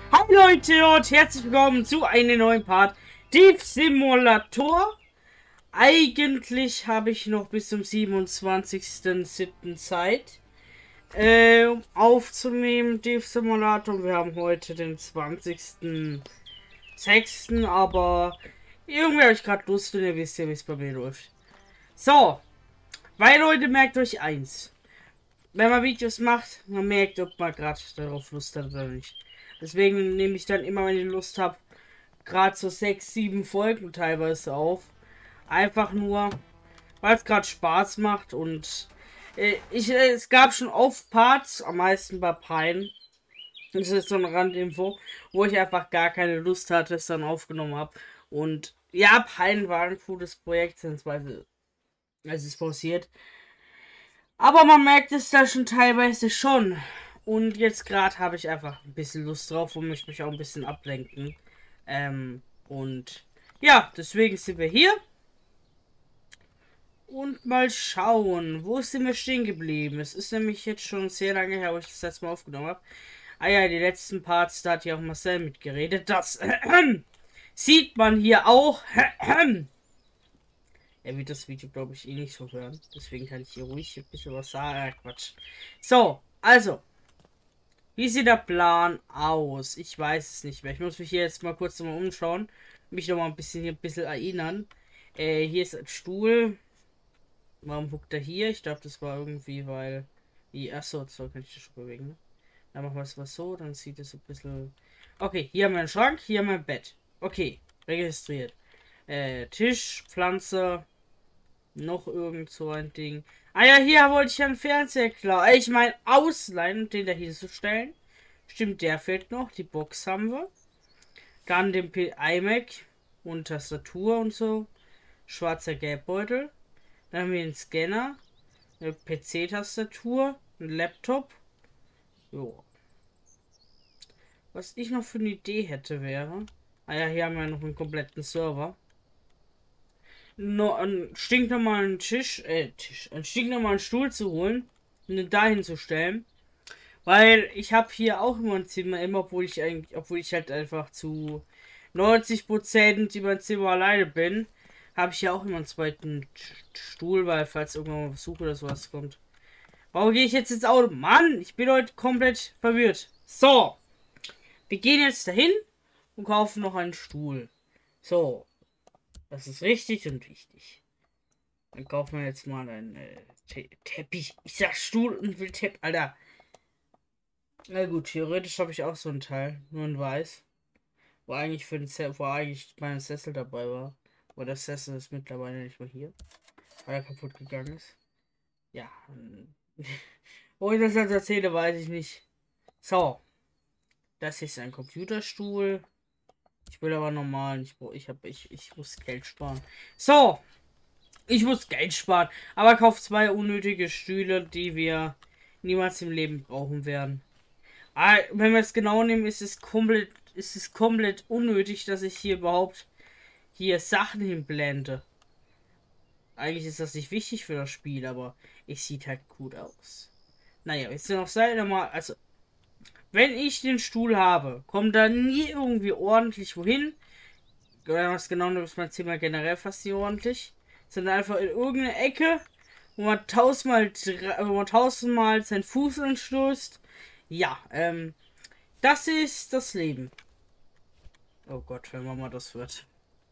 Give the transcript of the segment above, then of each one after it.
Hi Leute und herzlich willkommen zu einem neuen Part Div Simulator. Eigentlich habe ich noch bis zum 27.07. Zeit, um aufzunehmen Div Simulator. Wir haben heute den 20.06. Aber irgendwie habe ich gerade Lust und ihr wisst ja, wie es bei mir läuft. So, weil Leute, merkt euch eins. Wenn man Videos macht, man merkt, ob man gerade darauf Lust hat oder nicht. Deswegen nehme ich dann immer, wenn ich Lust habe, gerade so 6, 7 Folgen teilweise auf. Einfach nur, weil es gerade Spaß macht und es gab schon oft Parts, am meisten bei Pine. Das ist so eine Randinfo, wo ich einfach gar keine Lust hatte, es dann aufgenommen habe. Und ja, Pine war ein cooles Projekt, beziehungsweise als es passiert. Aber man merkt es da schon teilweise schon. Und jetzt gerade habe ich einfach ein bisschen Lust drauf und möchte mich auch ein bisschen ablenken. Und ja, deswegen sind wir hier. Und mal schauen, wo sind wir stehen geblieben? Es ist nämlich jetzt schon sehr lange her, wo ich das letzte Mal aufgenommen habe. Ah ja, die letzten Parts, da hat ja auch Marcel mitgeredet. Das sieht man hier auch. Er wird das Video, glaube ich, eh nicht so hören. Deswegen kann ich hier ruhig ein bisschen was sagen. Quatsch. So, also. Wie sieht der Plan aus? Ich weiß es nicht mehr. Ich muss mich hier jetzt mal kurz nochmal umschauen. Mich noch mal ein bisschen erinnern. Hier ist ein Stuhl. Warum huckt er hier? Ich glaube, das war irgendwie, weil... Achso, so kann ich das schon bewegen. Ne? Dann machen wir es mal so. Dann sieht es ein bisschen... Okay, hier haben wir einen Schrank. Hier haben wir ein Bett. Okay, registriert. Tisch, Pflanze... Noch irgend so ein Ding. Ah ja, hier wollte ich einen Fernseher klar. Ich meine, ausleihen und den da hinzustellen. Stimmt, der fehlt noch. Die Box haben wir. Dann den iMac und Tastatur und so. Schwarzer Geldbeutel. Dann haben wir einen Scanner. Eine PC-Tastatur. Ein Laptop. Jo. Was ich noch für eine Idee hätte wäre. Ah ja, hier haben wir noch einen kompletten Server. Nur einen stinknormalen einen stinknormalen Stuhl zu holen und ihn dahin zu stellen. Weil ich habe hier auch immer ein Zimmer, immer, obwohl ich halt einfach zu 90% über ein Zimmer alleine bin, habe ich ja auch immer einen zweiten Stuhl, weil falls irgendwann mal Besuch oder sowas kommt. Warum gehe ich jetzt ins Auto? Mann, ich bin heute komplett verwirrt. So, wir gehen jetzt dahin und kaufen noch einen Stuhl. So, das ist richtig und wichtig. Dann kaufen wir jetzt mal einen Teppich. Ich sag Stuhl und will Teppich, Alter. Na gut, theoretisch habe ich auch so ein Teil, nur in weiß. Wo eigentlich mein Sessel dabei war. Aber der Sessel ist mittlerweile nicht mehr hier, weil er kaputt gegangen ist. Ja. Wo ich das jetzt erzähle, weiß ich nicht. So, das ist ein Computerstuhl. Ich will aber normal. Ich muss Geld sparen. So, ich muss Geld sparen. Aber kauf zwei unnötige Stühle, die wir niemals im Leben brauchen werden. Wenn wir es genau nehmen, ist es komplett unnötig, dass ich hier überhaupt hier Sachen hinblende. Eigentlich ist das nicht wichtig für das Spiel, aber es sieht halt gut aus. Naja, jetzt noch sei nochmal, also, wenn ich den Stuhl habe, kommt da nie irgendwie ordentlich wohin. Was genau nimmt, ist mein Zimmer generell fast nie ordentlich. Sondern einfach in irgendeine Ecke, wo man tausendmal seinen Fuß anstößt. Ja, das ist das Leben. Oh Gott, wenn Mama das wird.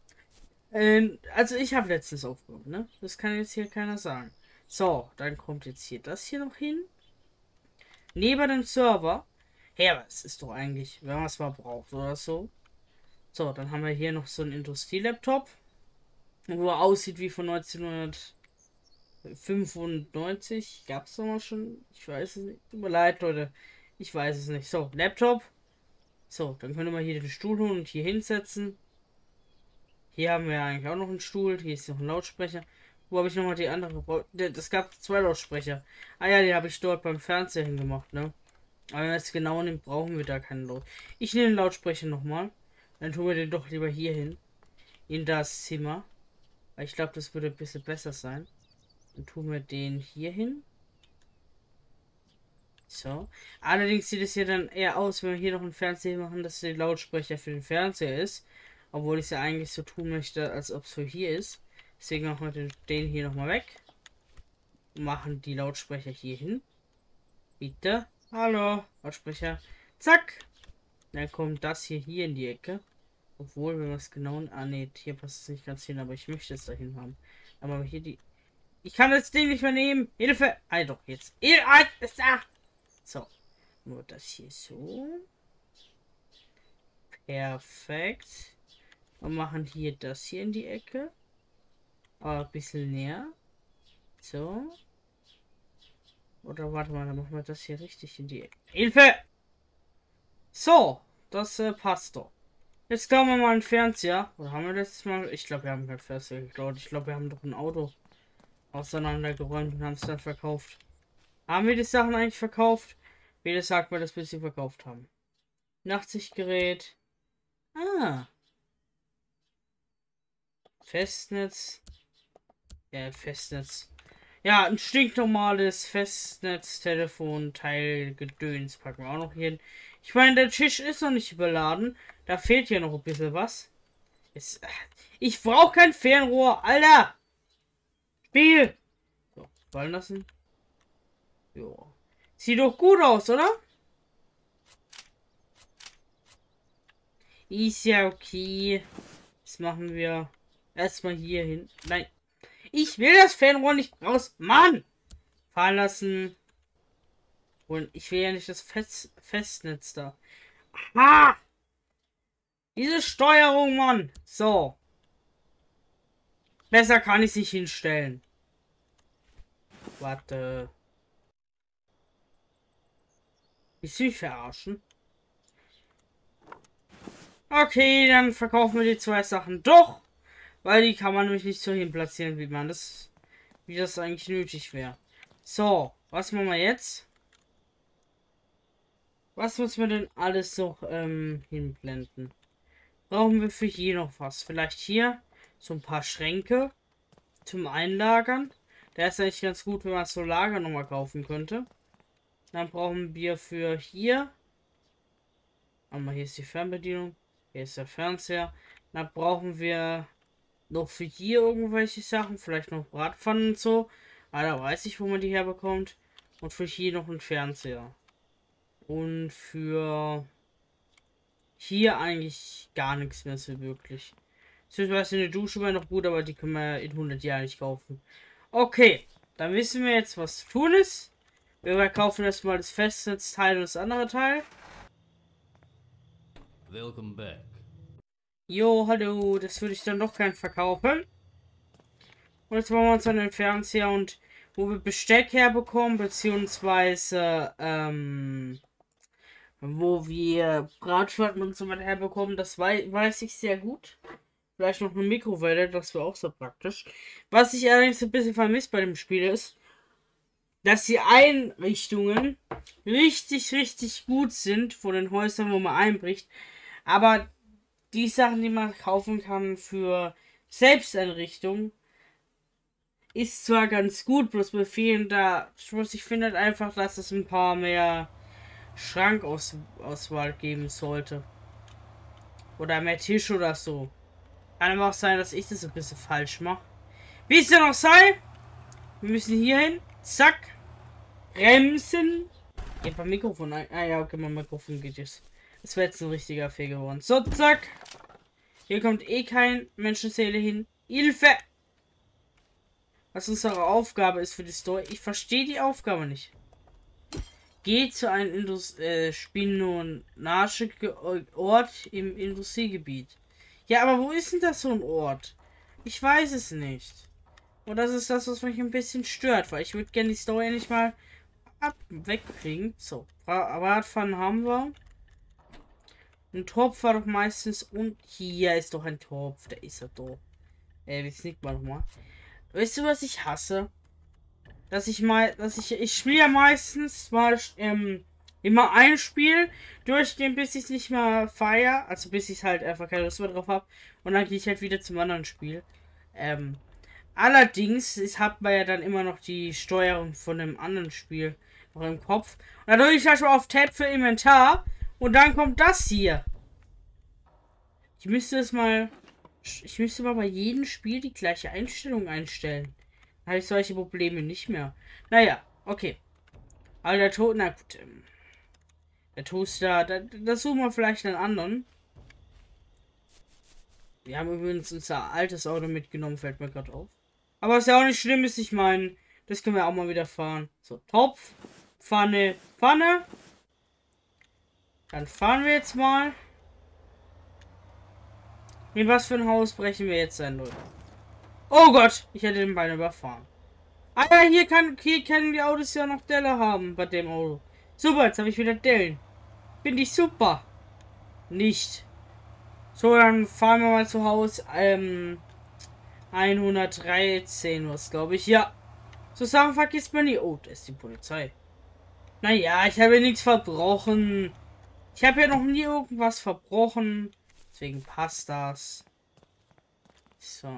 Also ich habe letztens aufgenommen, ne? Das kann jetzt hier keiner sagen. So, dann kommt jetzt hier das hier noch hin. Neben dem Server. Hey, aber es ist doch eigentlich, wenn man es mal braucht oder so. So, dann haben wir hier noch so einen Industrielaptop, wo er aussieht wie von 1995. Gab es mal schon? Ich weiß es nicht. Tut mir leid, Leute. Ich weiß es nicht. So, Laptop. So, dann können wir hier den Stuhl holen und hier hinsetzen. Hier haben wir eigentlich auch noch einen Stuhl. Hier ist noch ein Lautsprecher. Wo habe ich nochmal die andere? Das gab zwei Lautsprecher. Ah ja, die habe ich dort beim Fernseher hingemacht, ne? Aber wenn wir es genau nehmen, brauchen wir da keinen Laut. Ich nehme den Lautsprecher nochmal. Dann tun wir den doch lieber hier hin. In das Zimmer. Weil ich glaube, das würde ein bisschen besser sein. Dann tun wir den hier hin. So. Allerdings sieht es hier dann eher aus, wenn wir hier noch einen Fernseher machen, dass der Lautsprecher für den Fernseher ist. Obwohl ich es ja eigentlich so tun möchte, als ob es für hier ist. Deswegen machen wir den hier nochmal weg. Machen die Lautsprecher hier hin. Bitte. Hallo, Lautsprecher. Zack. Dann kommt das hier in die Ecke. Obwohl, wenn wir es genau... Ah, ne, hier passt es nicht ganz hin, aber ich möchte es dahin haben. Aber hier die... Ich kann das Ding nicht mehr nehmen. Hilfe! Ah, doch, jetzt. Ist da! So. Nur das hier so. Perfekt. Und machen hier das hier in die Ecke. Aber ein bisschen näher. So. Oder warte mal, dann machen wir das hier richtig in die Ecke. Hilfe! So. Das passt doch. Jetzt glauben wir mal einen Fernseher. Oder haben wir letztes Mal? Ich glaube, wir haben keinen Fernseher geklaut. Ich glaube, wir haben doch ein Auto auseinandergeräumt und haben es dann verkauft. Haben wir die Sachen eigentlich verkauft? Wie gesagt, wir das bisschen verkauft haben. Nachtsichtgerät. Ah. Festnetz. Ja, Festnetz. Ja, ein stinknormales Festnetztelefon Teilgedöns packen wir auch noch hier hin. Ich meine, der Tisch ist noch nicht überladen. Da fehlt ja noch ein bisschen was. Ich brauche kein Fernrohr, Alter! Spiel! So, fallen lassen. Jo. Sieht doch gut aus, oder? Ist ja okay. Das machen wir erstmal hier hin. Nein. Ich will das Fernrohr nicht raus. Mann! Fallen lassen. Und ich will ja nicht das Festnetz da. Ah! Diese Steuerung, Mann. So. Besser kann ich es nicht hinstellen. Warte. Willst du mich verarschen? Okay, dann verkaufen wir die zwei Sachen doch. Weil die kann man nämlich nicht so hin platzieren, wie das eigentlich nötig wäre. So, was machen wir jetzt? Was müssen wir denn alles noch hinblenden? Brauchen wir für hier noch was? Vielleicht hier so ein paar Schränke zum Einlagern. Der ist eigentlich ganz gut, wenn man so Lager nochmal kaufen könnte. Dann brauchen wir für hier. Aber hier ist die Fernbedienung. Hier ist der Fernseher. Dann brauchen wir noch für hier irgendwelche Sachen. Vielleicht noch Bratpfannen und so. Aber da weiß ich, wo man die herbekommt. Und für hier noch einen Fernseher. Und für hier eigentlich gar nichts mehr so wirklich. Beziehungsweise eine Dusche wäre noch gut, aber die können wir in 100 Jahren nicht kaufen. Okay, dann wissen wir jetzt, was zu tun ist. Wir kaufen erstmal das Festnetzteil und das andere Teil. Welcome back. Jo, hallo, das würde ich dann doch gern verkaufen. Und jetzt wollen wir uns an den Fernseher und wo wir Besteck herbekommen, beziehungsweise, wo wir Bratschwatten und so weiter herbekommen, das weiß ich sehr gut. Vielleicht noch eine Mikrowelle, das wäre auch so praktisch. Was ich allerdings ein bisschen vermisst bei dem Spiel ist, dass die Einrichtungen richtig gut sind von den Häusern, wo man einbricht. Aber die Sachen, die man kaufen kann für Selbsteinrichtung, ist zwar ganz gut, bloß mir fehlen da. Ich finde halt einfach, dass es ein paar mehr Schrankauswahl geben sollte. Oder mehr Tisch oder so. Kann aber auch sein, dass ich das ein bisschen falsch mache. Wie es denn auch sei, wir müssen hier hin. Zack. Bremsen. Ich hab ein Mikrofon. Ah ja, okay, mein Mikrofon geht jetzt. Das wäre jetzt ein richtiger Fehler geworden. So, zack. Hier kommt eh kein Menschenseele hin. Hilfe! Was unsere Aufgabe ist für die Story. Ich verstehe die Aufgabe nicht. Geht zu einem Spionageort im Industriegebiet. Ja, aber wo ist denn das so ein Ort? Ich weiß es nicht. Und das ist das, was mich ein bisschen stört, weil ich würde gerne die Story nicht mal wegkriegen. So, Bratpfannen haben wir. Ein Topf war doch meistens und hier ist doch ein Topf. Der ist ja doch. Wie snickt man nochmal? Weißt du, was ich hasse? Ich spiele ja meistens mal immer ein Spiel durchgehen, bis ich es nicht mehr feiere. Also bis ich halt einfach keine Lust mehr drauf habe. Und dann gehe ich halt wieder zum anderen Spiel. Allerdings hat man ja dann immer noch die Steuerung von dem anderen Spiel Noch im Kopf. Und dann drücke ich gleich mal auf Tab für Inventar. Und dann kommt das hier. Ich müsste mal bei jedem Spiel die gleiche Einstellung einstellen. Dann habe ich solche Probleme nicht mehr. Naja, okay. Aber der Toaster, na gut. Der Toaster, das suchen wir vielleicht einen anderen. Wir haben übrigens unser altes Auto mitgenommen, fällt mir gerade auf. Aber ist ja auch nicht schlimm, ist, ich meine, das können wir auch mal wieder fahren. So, Topf, Pfanne, Pfanne. Dann fahren wir jetzt mal. In was für ein Haus brechen wir jetzt ein, Leute? Oh Gott, ich hätte den Bein überfahren. Ah ja, hier können die Autos ja noch Delle haben bei dem Auto. Super, jetzt habe ich wieder Dellen. Finde ich super. Nicht. So, dann fahren wir mal zu Haus 113, was glaube ich. Ja. So Sachen vergisst man nie. Oh, da ist die Polizei. Naja, ich habe ja nichts verbrochen. Ich habe ja noch nie irgendwas verbrochen. Deswegen passt das. So.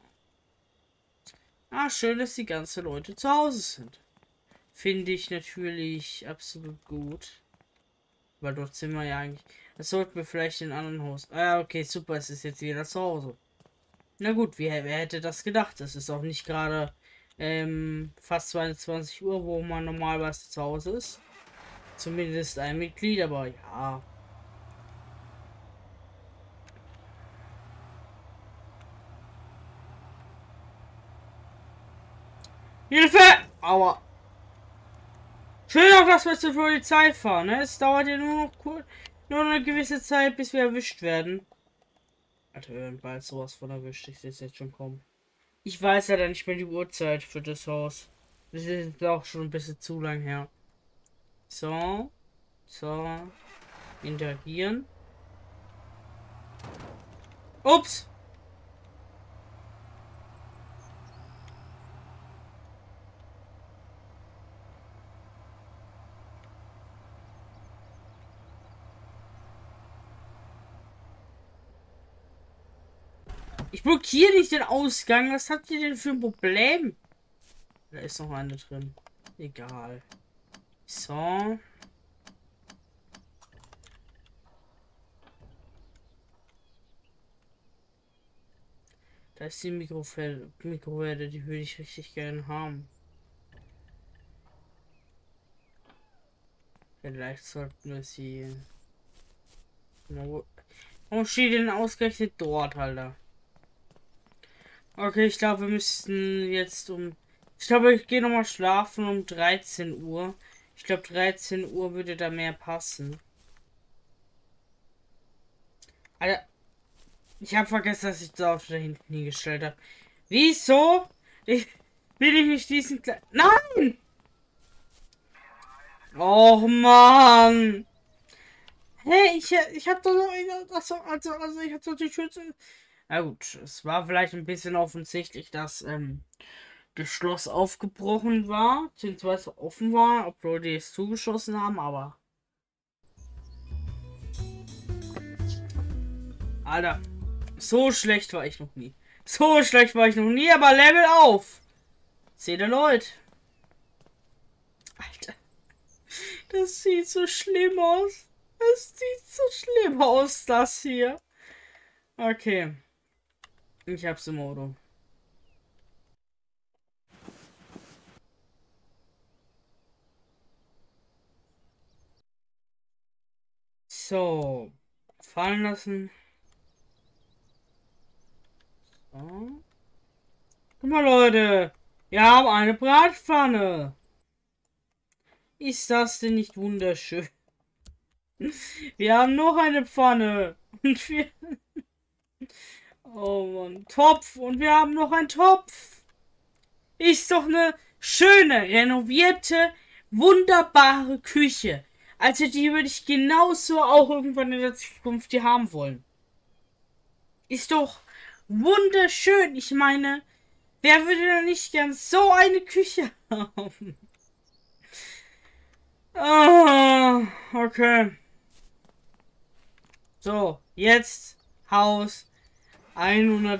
Ah, schön, dass die ganzen Leute zu Hause sind. Finde ich natürlich absolut gut. Weil dort sind wir ja eigentlich. Das sollten wir vielleicht in anderen Haus. Ah, okay, super, es ist jetzt wieder zu Hause. Na gut, wer hätte das gedacht? Das ist auch nicht gerade fast 22 Uhr, wo man normalerweise zu Hause ist. Zumindest ein Mitglied, aber ja. Hilfe! Aua. Schön auch, dass wir zur Polizei fahren, ne? Es dauert ja nur noch kurz, nur eine gewisse Zeit, bis wir erwischt werden. Alter, wir werden bald sowas von erwischt. Ich sehe es jetzt schon kommen. Ich weiß ja dann nicht mehr die Uhrzeit für das Haus. Das ist jetzt auch schon ein bisschen zu lang her. So. So. Interagieren. Ups! Ich blockiere nicht den Ausgang. Was habt ihr denn für ein Problem? Da ist noch eine drin. Egal. So. Da ist die Mikrowelle, die würde ich richtig gerne haben. Vielleicht sollten wir sie. Warum steht denn ausgerechnet dort, Alter? Okay, ich glaube, wir müssten jetzt Ich glaube, ich gehe nochmal schlafen um 13 Uhr. Ich glaube, 13 Uhr würde da mehr passen. Alter, ich habe vergessen, dass ich das Auto da hinten hingestellt habe. Wieso? Will ich nicht diesen Nein! Oh Mann! Hey, ich hab doch also ich hab doch die Schütze. Na gut, es war vielleicht ein bisschen offensichtlich, dass das Schloss aufgebrochen war, beziehungsweise offen war, obwohl die es zugeschossen haben, aber. Alter, so schlecht war ich noch nie. So schlecht war ich noch nie, aber Level auf! Seht ihr, Leute? Alter, das sieht so schlimm aus. Das sieht so schlimm aus, das hier. Okay. Ich hab's im Auto. So. Fallen lassen. So. Guck mal, Leute. Wir haben eine Bratpfanne. Ist das denn nicht wunderschön? Wir haben noch eine Pfanne. Und wir. Oh Mann. Topf. Und wir haben noch einen Topf. Ist doch eine schöne, renovierte, wunderbare Küche. Also die würde ich genauso auch irgendwann in der Zukunft hier haben wollen. Ist doch wunderschön. Ich meine, wer würde denn nicht gern so eine Küche haben? Ah, okay. So, jetzt Haus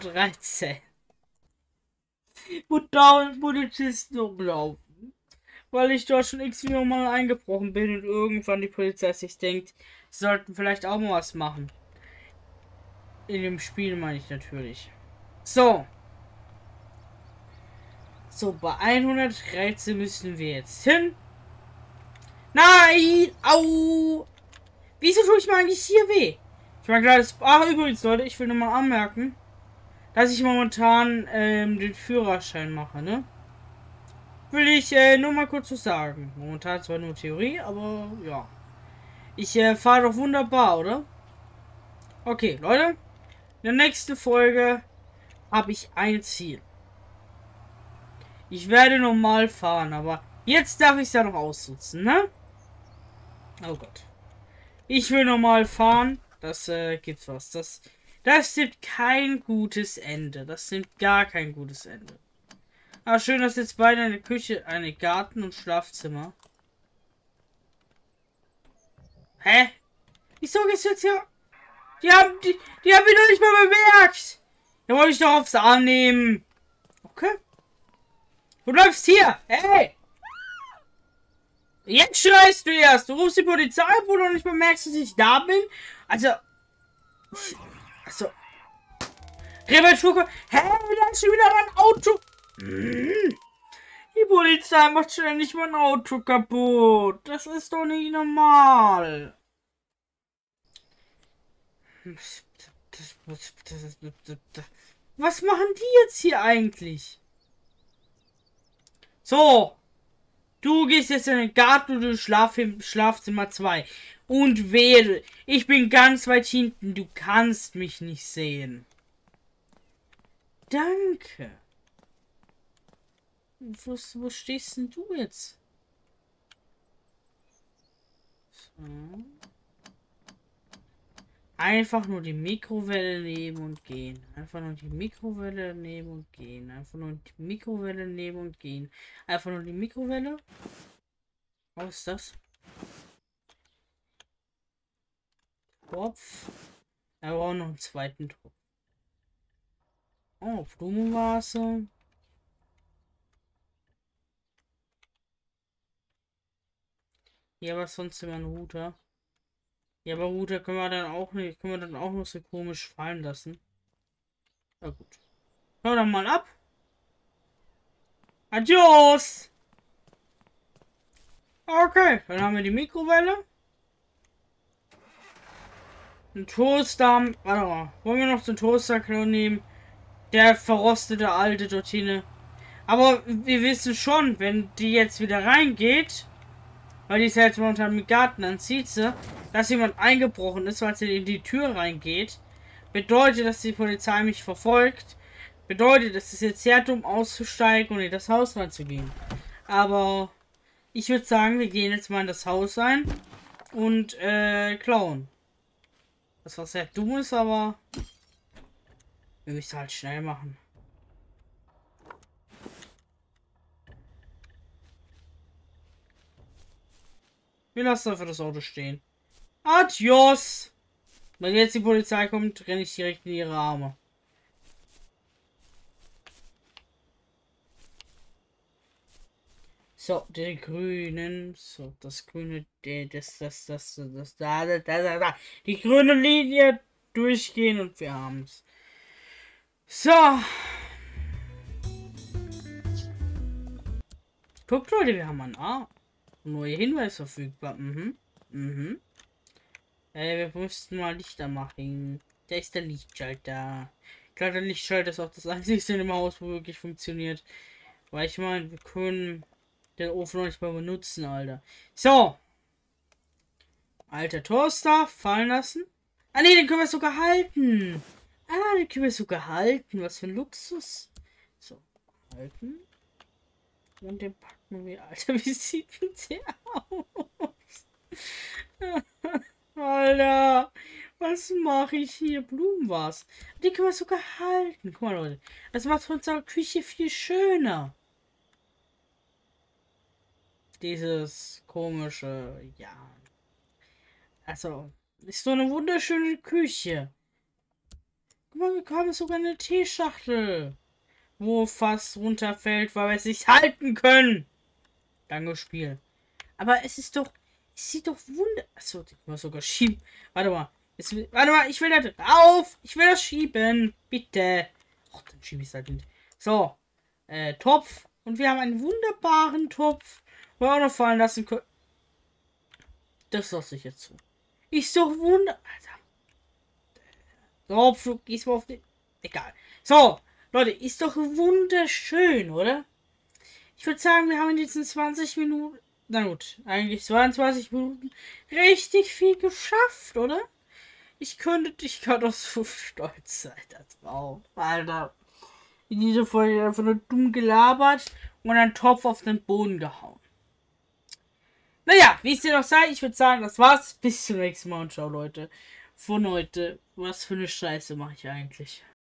113. Wo dauernd Polizisten umlaufen. weil ich dort schon x-mal mal eingebrochen bin und irgendwann die Polizei sich denkt, sie sollten vielleicht auch mal was machen. In dem Spiel meine ich natürlich. So. So, bei 113 müssen wir jetzt hin. Nein! Au! Wieso tue ich mir eigentlich hier weh? Ich meine, klar, das... Ach, übrigens, Leute, ich will nochmal anmerken, dass ich momentan den Führerschein mache, ne? Will ich nur mal kurz so sagen. Momentan zwar nur Theorie, aber ja. Ich fahre doch wunderbar, oder? Okay, Leute. In der nächsten Folge habe ich ein Ziel. Ich werde normal fahren, aber jetzt darf ich es ja noch aussitzen, ne? Oh Gott. Ich will normal fahren. Das gibt was. Das nimmt kein gutes Ende. Das nimmt gar kein gutes Ende. Aber schön, dass jetzt beide eine Küche, eine Garten und Schlafzimmer. Hä? Wieso geht's jetzt hier? Die haben mich doch nicht mal bemerkt. Da wollte ich doch aufs Arm nehmen. Okay. Du bleibst hier. Hey. Jetzt schreist du erst. Du rufst die Polizei, wo du nicht bemerkst, dass ich da bin. Also. Reparatur. Hä? Da ist schon wieder mein Auto. Die Polizei macht ständig mein Auto kaputt. Das ist doch nicht normal. Was machen die jetzt hier eigentlich? So. Du gehst jetzt in den Garten und du Schlafzimmer 2. Und wähle. Ich bin ganz weit hinten. Du kannst mich nicht sehen. Danke. Wo stehst denn du jetzt? So. Einfach nur die Mikrowelle nehmen und gehen. Einfach nur die Mikrowelle nehmen und gehen. Einfach nur die Mikrowelle nehmen und gehen. Einfach nur die Mikrowelle. Was ist das? Topf. Wir brauchen noch einen zweiten Topf. Oh, Blumenvase. Ja, was sonst immer ein Router. Ja, aber Router können wir dann auch nicht, können wir dann auch noch so komisch fallen lassen. Na gut. Hör dann mal ab. Adios! Okay, dann haben wir die Mikrowelle. Ein Toaster. Warte mal. Wollen wir noch den Toaster nehmen? Der verrostete alte Dortine. Aber wir wissen schon, wenn die jetzt wieder reingeht, weil die ist ja jetzt momentan mit Garten, dann sieht sie, dass jemand eingebrochen ist, weil sie in die Tür reingeht. Bedeutet, dass die Polizei mich verfolgt. Bedeutet, es ist jetzt sehr dumm auszusteigen und in das Haus reinzugehen. Aber ich würde sagen, wir gehen jetzt mal in das Haus rein und klauen. Das war sehr dumm ist, aber wir müssen halt schnell machen. Wir lassen einfach das Auto stehen. Adios! Wenn jetzt die Polizei kommt, renne ich direkt in ihre Arme. So, der grünen, so, das grüne, da. Die grüne Linie durchgehen und wir haben's. So. Guckt, Leute, wir haben einen A. Neue Hinweis verfügbar. Wir mussten mal Lichter machen. Da ist der Lichtschalter. Klar, der Lichtschalter ist auch das einzige in dem Haus, wo wirklich funktioniert. Weil ich meine, wir können den Ofen noch nicht mal benutzen, Alter. So. Alter Toaster, fallen lassen. Ah, ne, den können wir sogar halten. Ah, den können wir sogar halten. Was für ein Luxus. So, halten. Und den packen wir. Alter, wie sieht denn der aus? Alter, was mache ich hier? Blumenvase. Die können wir sogar halten. Guck mal, Leute. Das macht unsere Küche viel schöner. Dieses komische, ja. Also, ist so eine wunderschöne Küche. Guck mal, wir haben sogar eine Teeschachtel, wo fast runterfällt, weil wir es nicht halten können. langes Spiel. Aber es ist doch, es sieht doch wunder... Achso, ich muss sogar schieben. Warte mal. Warte mal, ich will das... Auf! Ich will das schieben. Bitte. Ach, dann schiebe ich es halt nicht. So. Topf. Und wir haben einen wunderbaren Topf. Wo wir auch noch fallen lassen können. Das lasse ich jetzt zu. Ist doch wunder... Alter. So, du gehst mal auf den... Egal. So, Leute, ist doch wunderschön, oder? Ich würde sagen, wir haben in diesen 20 Minuten... Na gut, eigentlich 22 Minuten richtig viel geschafft, oder? Ich könnte doch so stolz sein darauf. Alter. In dieser Folge einfach nur dumm gelabert und einen Topf auf den Boden gehauen. Naja, wie es dir noch sei, ich würde sagen, das war's. Bis zum nächsten Mal und ciao, Leute. Von heute. Was für eine Scheiße mache ich eigentlich?